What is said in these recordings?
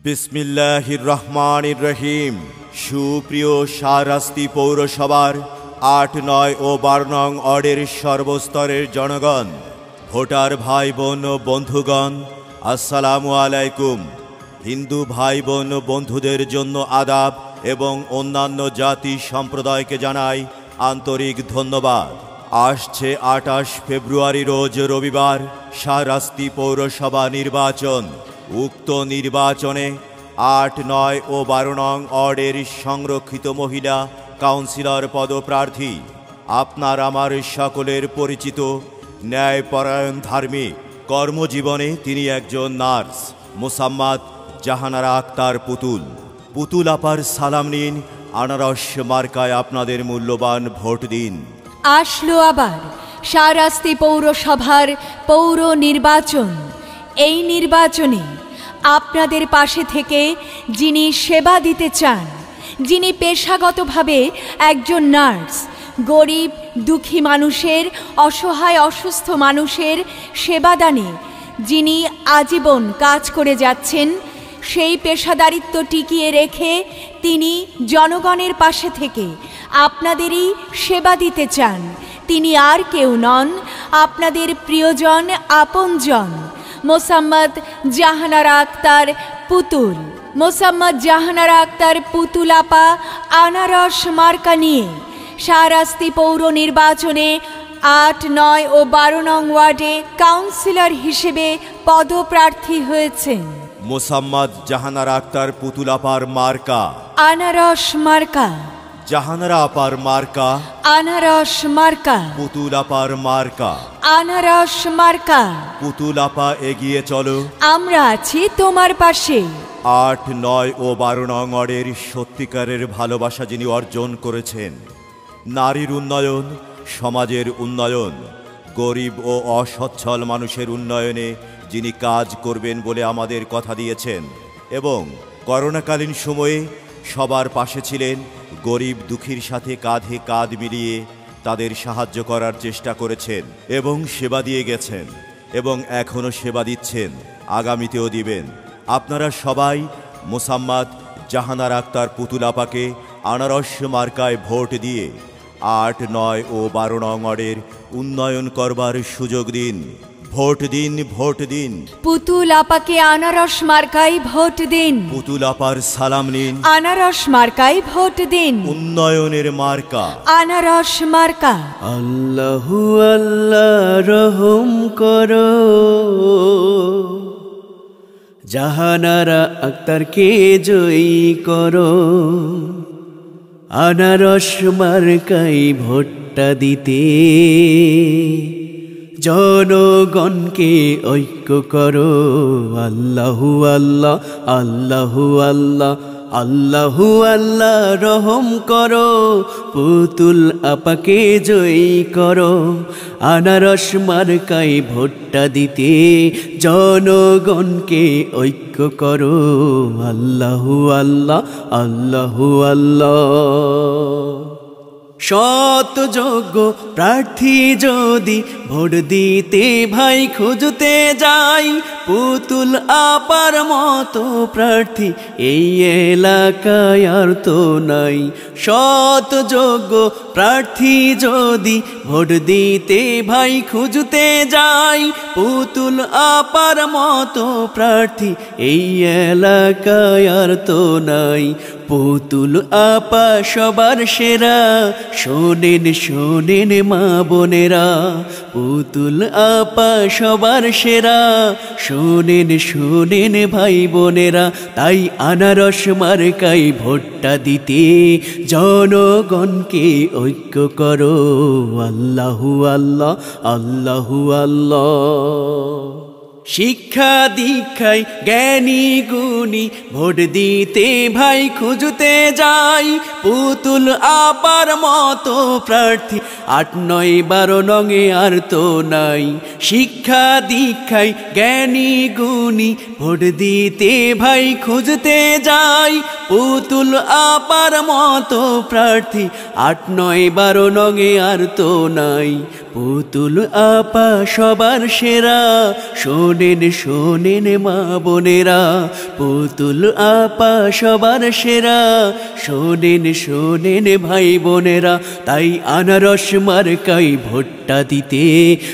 বিসমিল্লাহির রহমানির রহিম। সুপ্রিয় শাহরাস্তি পৌরসভার ৮, ৯ ও ১২ নং ওয়ার্ডের সর্বস্তরের জনগণ, ভোটার ভাই বোন ও বন্ধুগণ, আসসালামু আলাইকুম। হিন্দু ভাই বোন ও বন্ধুদের জন্য আদাব এবং অন্যান্য জাতি সম্প্রদায়কে জানাই আন্তরিক ধন্যবাদ। আসছে ২৮ ফেব্রুয়ারি রোজ রবিবার শাহরাস্তি পৌরসভা নির্বাচন। উক্ত নির্বাচনে ৮, ৯ ও ১২ নং ওয়ার্ডের সংরক্ষিত মহিলা কাউন্সিলর পদপ্রার্থী আপনার আমার সকলের পরিচিত ন্যায়পরায়ণ ধার্মিক। কর্মজীবনে তিনি একজন নার্স, মোসাম্মদ জাহানারা আক্তার পুতুল। পুতুল আপার সালাম নিন, আনারস মার্কায় আপনাদের মূল্যবান ভোট দিন। আসলো আবার শাহরাস্তি পৌরসভার পৌর নির্বাচন। এই নির্বাচনে আপনাদের পাশে থেকে যিনি সেবা দিতে চান, যিনি পেশাগতভাবে একজন নার্স, গরিব দুঃখী মানুষের, অসহায় অসুস্থ মানুষের সেবাদানে যিনি আজীবন কাজ করে যাচ্ছেন, সেই পেশাদারিত্ব টিকিয়ে রেখে তিনি জনগণের পাশে থেকে আপনাদেরই সেবা দিতে চান, তিনি আর কেউ নন, আপনাদের প্রিয়জন, আপনজন মোসাম্মদ জাহানারা আক্তার পুতুল। মোসাম্মদ জাহানারা আক্তার পুতুল আপা আনারস মার্কা নিয়ে শাহরাস্তি পৌর নির্বাচনে ৮, ৯ ও ১২ নং ওয়ার্ডে কাউন্সিলর হিসেবে পদপ্রার্থী হয়েছেন। মোসাম্মদ জাহানারা আক্তার পুতুল আপার মার্কা আনারস মার্কা। জাহানারা আপার মার্কা আনারস মার্কা। পুতুল আপার মার্কা আনারস মার্কা। পুতুল আপা এগিয়ে চলো, আমরা আছি তোমার পাশে। ৮, ৯ ও ১২ নং ওয়ার্ডের সত্যিকারের ভালোবাসা যিনি অর্জন করেছেন, নারীর উন্নয়ন, সমাজের উন্নয়ন, গরিব ও অসচ্ছল মানুষের উন্নয়নে যিনি কাজ করবেন বলে আমাদের কথা দিয়েছেন এবং করোনাকালীন সময়ে সবার পাশে ছিলেন, গরিব দুঃখীর সাথে কাঁধে কাঁধ মিলিয়ে তাদের সাহায্য করার চেষ্টা করেছেন এবং সেবা দিয়ে গেছেন এবং এখনও সেবা দিচ্ছেন, আগামীতেও দিবেন। আপনারা সবাই মোসাম্মদ জাহানারা আক্তার পুতুল আপাকে আনারস মার্কায় ভোট দিয়ে ৮, ৯ ও ১২ নং ওয়ার্ডের উন্নয়ন করবার সুযোগ দিন। ভোট দিন, ভোট দিন। পুতুল আপাকে আনারস মার্কায় ভোট দিন। পুতুল আপার সালাম নিন, আনারস মার্কায় ভোট দিন। উন্নয়নের মার্কা আনারস মার্কা। আল্লাহু আল্লাহ রহম করো, জাহানারা আক্তারকে জয়ী করো, আনারস মার্কায় ভোটটা দিতে জনগণকে ঐক্য করো। আল্লাহু আল্লাহ, আল্লাহু আল্লাহ, আল্লাহু আল্লাহ রহম করো, পুতুল আপাকে জয়ী করো, আনারস মার্কায় ভোটটা দিতে জনগণকে ঐক্য করো। আল্লাহু আল্লাহ, আল্লাহু আল্লাহ। সৎ যোগ্য প্রার্থী যদি ভোট দিতে ভাই খুঁজতে যাই, পুতুল আপার মতো প্রার্থী এই এলাকায় আর তো নাই। সৎ যোগ্য প্রার্থী যদি ভোট দিতে ভাই খুঁজতে যাই, পুতুল আপার মতো প্রার্থী এই এলাকায় আর তো নাই। পুতুল আপা সবার সেরা, শোনেন শোনেন মা বোনেরা, পুতুল আপা সবার সেরা, শোনেন শোনেন ভাই বোনেরা। তাই আনারস মার্কায় ভোটটা দিতে জনগণকে ঐক্য করো। আল্লাহু আল্লাহ, আল্লাহু আল্লাহ। শিক্ষা দীক্ষায় জ্ঞানী গুণী ভোট দিতে ভাই খুঁজতে যাই, পুতুল আপার মতো প্রার্থী ৮, ৯, ১২ নঙে আর তো নাই। শিক্ষা দীক্ষায় জ্ঞানী গুণী ভোট দিতে ভাই খুঁজতে যাই, পুতুল আপার মতো প্রার্থী ৮, ৯, ১২ নঙে আর তো নাই। পুতুল আপা সবার সেরা, শোনেন শোনেন মা বোনেরা, পুতুল আপা সবার সেরা, শোনেন শোনেন ভাই বোনেরা। তাই আনারস মার্কাই ভোটটা দিতে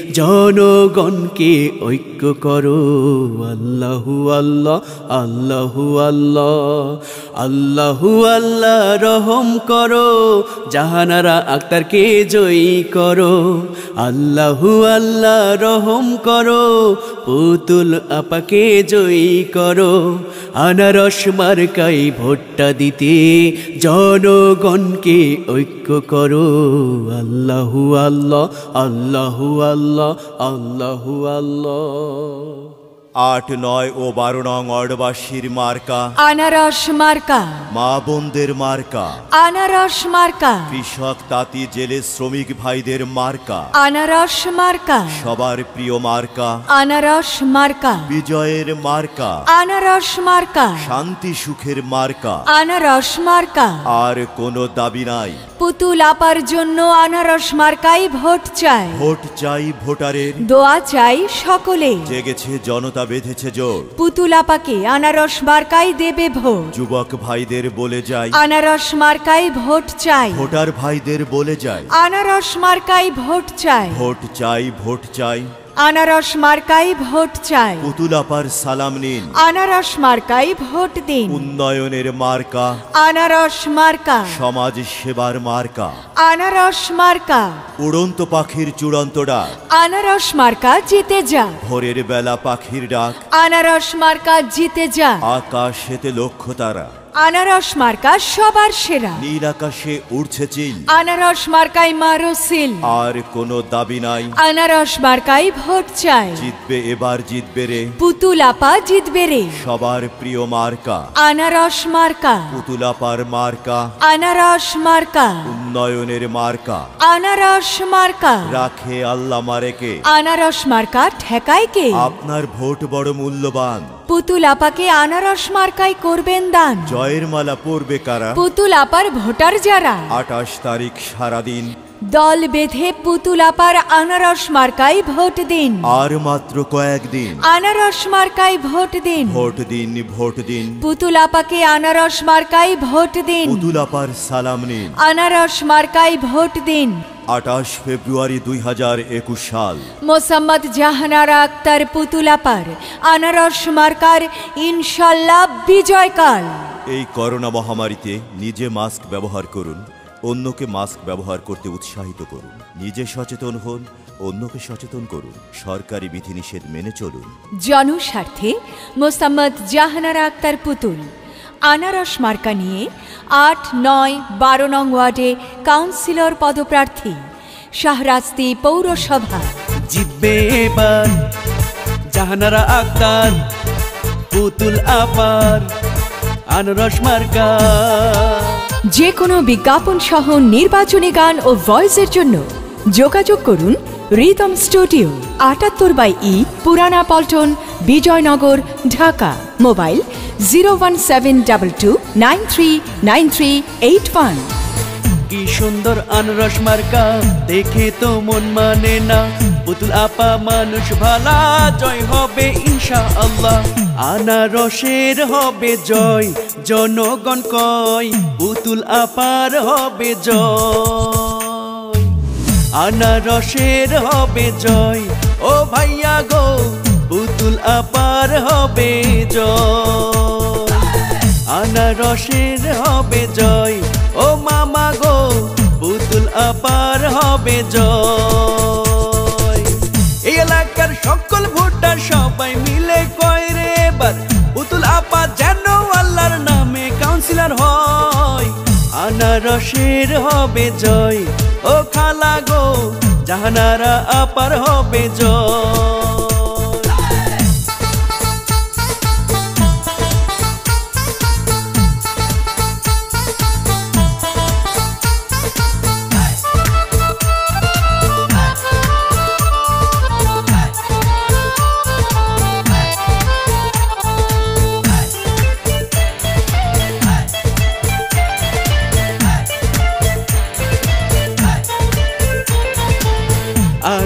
জনগণকে ঐক্য করো। আল্লাহু আল্লাহ আল্লাহু আল্লাহ, আল্লাহু আল্লাহ রহম করো, জাহানারা আক্তারকে জয়ী করো। আল্লাহু আল্লাহ রহম করো, পুতুল আপাকে জয়ী করো। আনারস মার্কাই ভোটটা দিতে জনগণকে ঐক্য করো। আল্লাহু আল্লাহ আল্লাহু আল্লাহ আল্লাহু আল্লাহ। 8, 9 ও 12 নং ওয়ার্ডবাসীর মার্কা আনারস মার্কা, মা বোনদের মার্কা, আনারস মার্কা, কৃষক তাঁতি জেলে শ্রমিক ভাইদের মার্কা, আনারস মার্কা, সবার প্রিয় মার্কা, আনারস মার্কা, বিজয়ের মার্কা, আনারস মার্কা, শান্তি সুখের মার্কা। আনারস মার্কা। আর কোনো দাবি নাই, পুতুল আপার জন্য আনারস মার্কাই ভোট চাই। ভোট চাই ভোটারের, দোয়া চাই সকলে। জেগেছে জনতা, বেঁধেছে জোর, পুতুল আপাকে আনারস মার্কাই দেবে ভোট। যুবক ভাইদের বলে যাই, আনারস মার্কাই ভোট চাই। ভোটার ভাইদের বলে যাই, আনারস মার্কাই ভোট চাই। ভোট চাই ভোট চাই, আনারস মার্কাই ভোট চাই। পুতুল আপার সালাম নিন, আনারস মার্কাই ভোট দিন। উন্নয়নের মার্কা, আনারস মার্কা, সমাজ সেবার মার্কা, আনারস মার্কা, উড়ন্ত পাখির চূড়ান্ত ডাক, আনারস মার্কা জিতে যা। ভোরের বেলা পাখির ডাক, আনারস মার্কা জিতে যা। আকাশেতে লক্ষ্য তারা, আনারস মার্কা সবার সেরা। নীল আকাশে উড়ছে চিল, আনারস মার্কাই মারো সিল। আর কোনো দাবি নাই, আনারস মার্কাই ভোট চাই। জিতবে এবার জিতবে রে, পুতুল আপা জিতবে রে। সবার প্রিয় মার্কা, আনারস মার্কা, পুতুল আপার মার্কা, আনারস মার্কা, উন্নয়নের মার্কা। আনারস মার্কা। রাখে আল্লাহ মারেকে, আনারস মার্কা ঠেকায় কে? আপনার ভোট বড় মূল্যবান, পুতুল আপাকে আনারস মার্কাই করবেন দান। জয়ের মালা পরবে কারা, পুতুল আপার ভোটার যারা। 28 তারিখ সারাদিন দল বেঁধে পুতুল আপার আনারস মার্কাই ভোট দিন। আর মাত্র কয়েকদিন, আনারস মার্কাই ভোট দিন। ভোট দিন ভোট দিন, পুতুল আপাকে আনারস মার্কাই ভোট দিন। পুতুল আপার সালাম নিন। আনারস মার্কাই ভোট দিন। 28 ফেব্রুয়ারি 2021 সাল, মোসাম্মদ জাহানারা আক্তার পুতুল আপার আনারস মার্কার ইনশাল্লাহ বিজয়কাল। এই করোনা মহামারীতে নিজে মাস্ক ব্যবহার করুন, অন্যকে মাস্ক ব্যবহার করতে উৎসাহিত করুন। নিজে সচেতন হন, অন্যকে সচেতন করুন। সরকারি বিধিনিষেধ মেনে চলুন। জনস্বার্থে মোসাম্মদ জাহানারা আক্তার পুতুল আনারস মার্কা নিয়ে 8, 9, 12 নং ওয়ার্ডে কাউন্সিলর পদপ্রার্থী, শাহরাস্তি পৌরসভা। জিতবে এবার জাহানারা আক্তার, পুতুল আপার আনারস মার্কা। যে কোনো বিজ্ঞাপন সহ নির্বাচনী গান ও ভয়েসের জন্য যোগাযোগ করুন রিদম স্টুডিও, 78/E, পুরানা পল্টন, বিজয়নগর, ঢাকা। মোবাইল 01722939381। কি সুন্দর আনারস মার্কা, দেখে তো মন মানে না। পুতুল আপা মানুষ ভালা, জয় হবে ইনশাআল্লাহ। আনারসের হবে জয়, জনগণ কয় পুতুল আপার হবে জয়। আনারসের হবে জয়, ও ভাইয়া গো পুতুল আপার হবে জয়। আনারসের হবে জয়, ও মামা গো পুতুল আপার হবে জয়। এই এলাকার সকল ভোটার সবাই মিলে কয় রে এবার পুতুল আপা যেন আল্লাহর নামে কাউন্সিলর হয়। আনারসের হবে জয়, ও খালা গো জাহানারা আপার হবে জয়।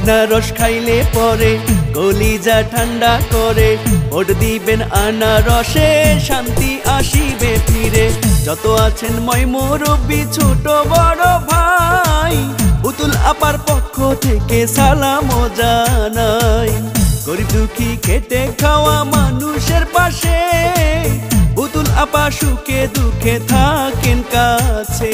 আনারস খাইলে পরে কলিজা ঠান্ডা করে, ভোট দিবেন আনারসে শান্তি আসিবে ফিরে। যত আছেন মই মুরব্বি ছোট বড় ভাই, পুতুল আপার পক্ষ থেকে সালাম জানাই। গরিব দুঃখী খেটে খাওয়া মানুষের পাশে, পুতুল আপা সুখে দুঃখে থাকেন কাছে।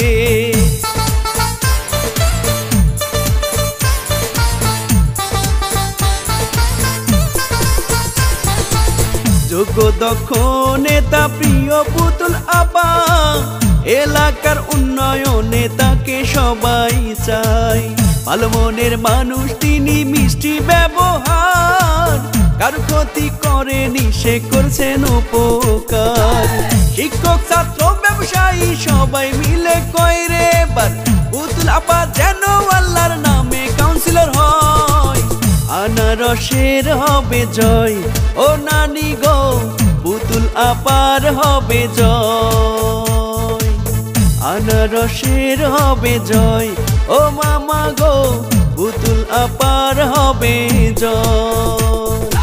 যোগ্য দক্ষ নেতা প্রিয় পুতুল আপা, এলাকার উন্নয়নে তাকে সবাই চায়। ভালো মনের মানুষ তিনি, মিষ্টি ব্যবহার, কারো ক্ষতি করেনি সে করছেন উপকার। শিক্ষক ছাত্র ব্যবসায়ী সবাই মিলে কয় রে বার, পুতুল আপা যেন আল্লাহর নামে কাউন্সিলর হয়। আনারসের হবে জয় ও নানি গো, পুতুল আপার হবে জয়। আনারসের হবে জয় ও মামা গো, পুতুল আপার হবে জয়।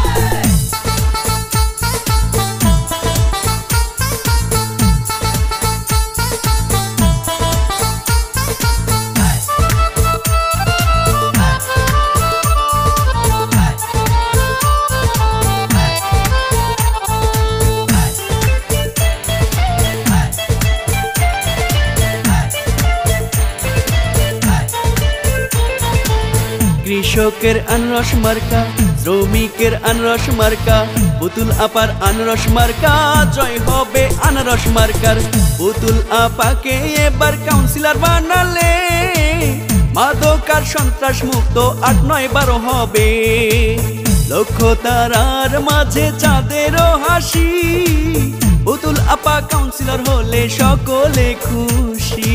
কৃষকের আনারস মার্কা, শ্রমিকের আনারস মার্কা, পুতুল আপার আনারস মার্কা, জয় হবে আনারস মার্কার। পুতুল আপাকে এবার কাউন্সিলর বানালে, মাদকার সন্ত্রাস মুক্ত ৮, ৯, ১২ হবে। লক্ষ তারার মাঝে চাঁদেরও হাসি, পুতুল আপা কাউন্সিলর হলে সকলে খুশি।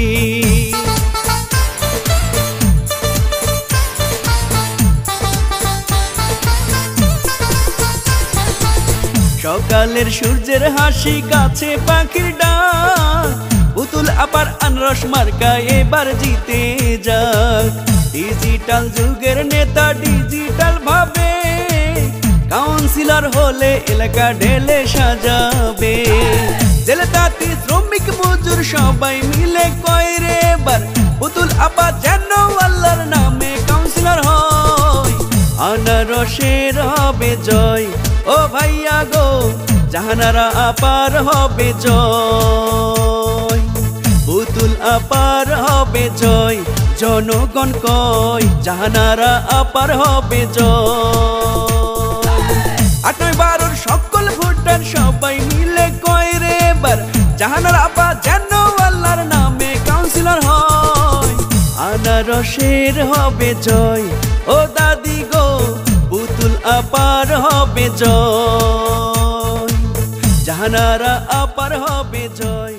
সকালের সূর্যের হাসি, গাছে পাখির ডাক, পুতুল আপার আনারস মার্কা এবার জিতে যাক। ডিজিটাল যুগের নেতা ডিজিটাল ভাবে, কাউন্সিলর হলে এলাকা ঢেলে সাজাবে। জেলে তাঁতি শ্রমিক মজুর সবাই মিলে কয় রে বার, পুতুল আপা যেন আল্লাহর নামে কাউন্সিলর হয়। আনারসের হবে জয় ও ভাইয়া গো, জাহানারা আপার হবে জয়। পুতুল আপার হবে জয়, জনগণ কয় জাহানারা আপার হবে জয়। ৮, ৯, ১২ সকল ভোটার সবাই মিলে কয় রে বার, জাহানারা আপা যেন আল্লাহর নামে কাউন্সিলর হয়। আনারসের হবে জয় ও দাদি গো, পুতুল আপার হবে জয়, জাহানারা আপার হবে জয়।